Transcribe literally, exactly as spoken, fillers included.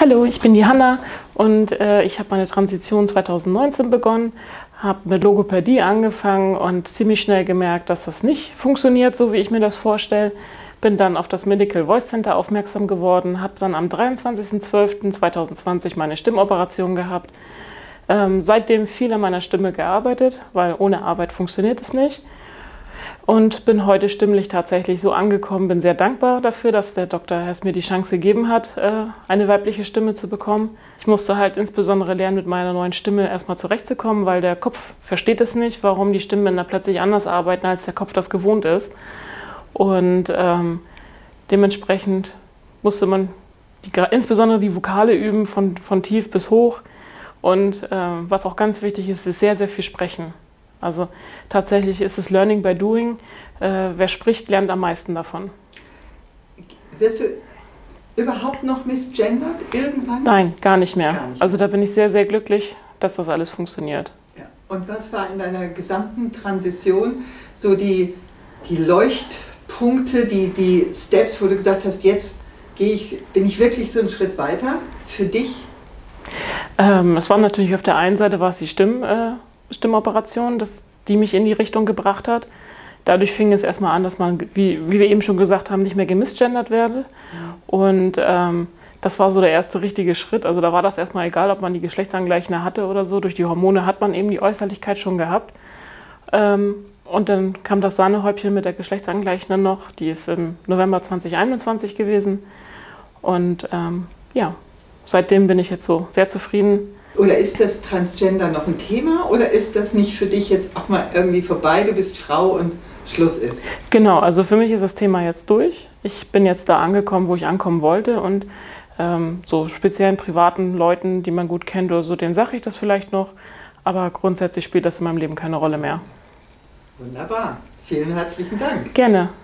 Hallo, ich bin die Hanna und äh, ich habe meine Transition zweitausendneunzehn begonnen, habe mit Logopädie angefangen und ziemlich schnell gemerkt, dass das nicht funktioniert, so wie ich mir das vorstelle. Bin dann auf das Medical Voice Center aufmerksam geworden, habe dann am dreiundzwanzigsten zwölften zweitausendzwanzig meine Stimmoperation gehabt. Ähm, seitdem viel an meiner Stimme gearbeitet, weil ohne Arbeit funktioniert es nicht. Und bin heute stimmlich tatsächlich so angekommen, bin sehr dankbar dafür, dass der Doktor Hess mir die Chance gegeben hat, eine weibliche Stimme zu bekommen. Ich musste halt insbesondere lernen, mit meiner neuen Stimme erstmal zurechtzukommen, weil der Kopf versteht es nicht, warum die Stimmbänder plötzlich anders arbeiten, als der Kopf das gewohnt ist. Und ähm, dementsprechend musste man die, insbesondere die Vokale üben, von, von tief bis hoch. Und äh, was auch ganz wichtig ist, ist sehr, sehr viel sprechen. Also tatsächlich ist es Learning by Doing. Äh, wer spricht, lernt am meisten davon. Wirst du überhaupt noch misgendert irgendwann? Nein, gar nicht mehr. Gar nicht mehr. Also da bin ich sehr, sehr glücklich, dass das alles funktioniert. Ja. Und was war in deiner gesamten Transition so die, die Leuchtpunkte, die, die Steps, wo du gesagt hast, jetzt gehe ich, bin ich wirklich so einen Schritt weiter für dich? Ähm, es war natürlich auf der einen Seite war es die Stimm, äh, Stimmoperation, das, die mich in die Richtung gebracht hat. Dadurch fing es erstmal an, dass man, wie, wie wir eben schon gesagt haben, nicht mehr gemisgendert werde. Und ähm, das war so der erste richtige Schritt. Also da war das erstmal egal, ob man die Geschlechtsangleichende hatte oder so. Durch die Hormone hat man eben die Äußerlichkeit schon gehabt. Ähm, und dann kam das Sahnehäubchen mit der Geschlechtsangleichenden noch. Die ist im November zweitausendeinundzwanzig gewesen. Und ähm, ja, seitdem bin ich jetzt so sehr zufrieden. Oder ist das Transgender noch ein Thema oder ist das nicht für dich jetzt auch mal irgendwie vorbei, du bist Frau und Schluss ist? Genau, also für mich ist das Thema jetzt durch. Ich bin jetzt da angekommen, wo ich ankommen wollte und ähm, so speziellen privaten Leuten, die man gut kennt oder so, denen sage ich das vielleicht noch, aber grundsätzlich spielt das in meinem Leben keine Rolle mehr. Wunderbar, vielen herzlichen Dank. Gerne.